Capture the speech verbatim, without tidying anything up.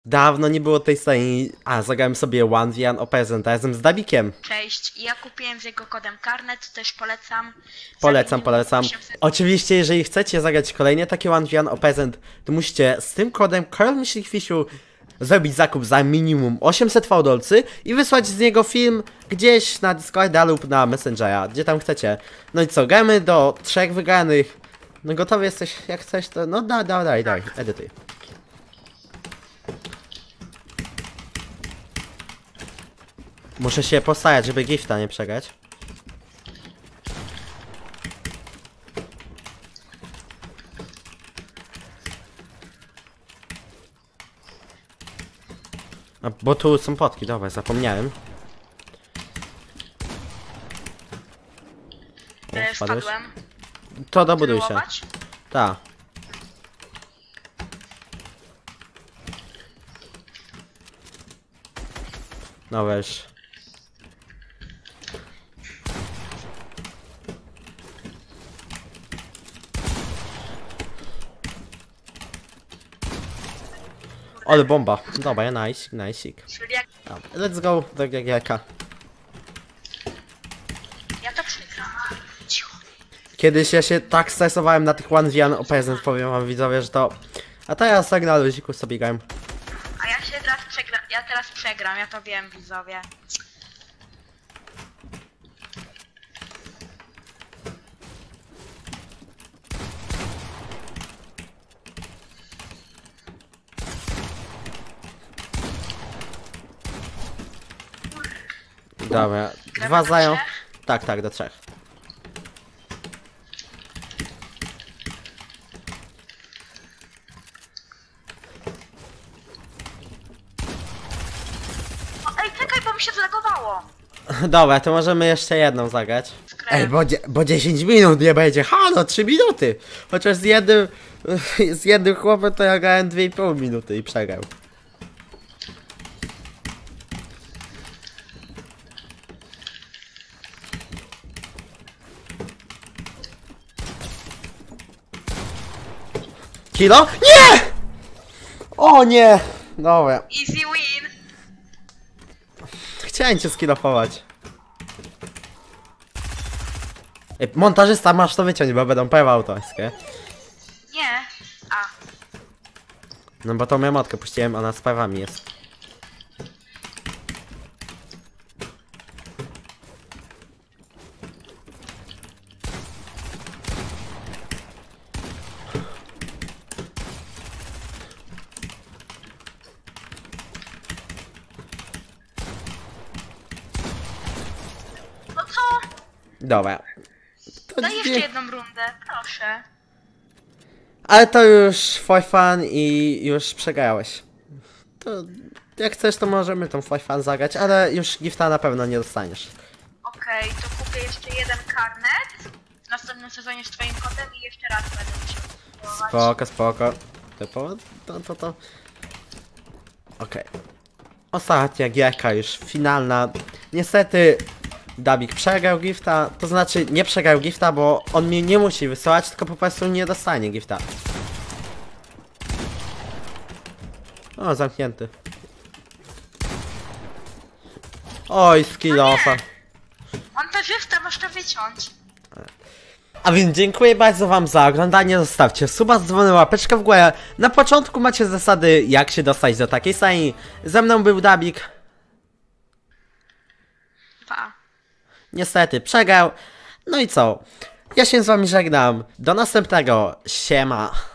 Dawno nie było tej sceny. A, zagrałem sobie One v One o Peasant razem z Dabikiem. Cześć, ja kupiłem z jego kodem Karnet, też polecam. Polecam, Za polecam. osiemset Oczywiście, jeżeli chcecie zagrać kolejnie takie One v One o Peasant, to musicie z tym kodem KarolMyślnikFisiu zrobić zakup za minimum osiemset fałdolcy i wysłać z niego film gdzieś na Discorda lub na Messengera, gdzie tam chcecie. No i co, gramy do trzech wygranych. No gotowy jesteś, jak chcesz to... No da, da, daj, daj, edytuj. Muszę się postarać, żeby gifta nie przegrać. A, bo tu są potki, dobra, zapomniałem. O, e, wpadłeś? wpadłem. To dobuduj się. Kontynuować? Tak. No weź. Ale bomba. Dobra, nice, nice. Czyli jak Dobra, let's go do G G K. ja to przegram. Cicho. Kiedyś ja się tak stresowałem na tych One v One o Peasant, powiem wam widzowie, że to... A teraz tak na luziku sobie grałem. A ja się teraz przegram, ja teraz przegram, ja to wiem, widzowie. Dobra, Gramy dwa do zają. trzech? Tak, tak, do trzech. O, ej, czekaj, bo mi się zlagowało. Dobra, to możemy jeszcze jedną zagrać. Ej, bo, dzie bo dziesięć minut nie będzie. Halo, trzy minuty. Chociaż z jednym, z jednym chłopem to ja grałem dwie i pół minuty i przegrał. Kilo? Nie! O nie! Dobra. Easy win. Chciałem cię skilofować. Ej, montażysta, masz to wyciąć, bo będą prawa autorskie. Nie. A, No bo tą emotkę puściłem, ona z prawami jest. no co? Dobra. To Daj jeszcze nie- jedną rundę, proszę. Ale to już for fun i już przegrałeś. To jak chcesz, to możemy tą for fun zagrać, ale już gifta na pewno nie dostaniesz. Okej, to kupię jeszcze jeden karnet. W następnym sezonie z twoim kodem i jeszcze raz będę musiał kupować. Spoko, spoko. Typo, to, to, to. Okej. Ostatnia gierka już finalna. Niestety Dabik przegrał gifta, to znaczy nie przegrał gifta, bo on mi nie musi wysyłać, tylko po prostu nie dostanie gifta. O, zamknięty. Oj, skill offa. On to żysta, masz to wyciąć. A więc dziękuję bardzo wam za oglądanie, zostawcie suba, dzwonę, łapeczkę w górę. Na początku macie zasady, jak się dostać do takiej sali. Ze mną był Dabik. Pa. Niestety przegrał. No i co? Ja się z wami żegnam. Do następnego. Siema.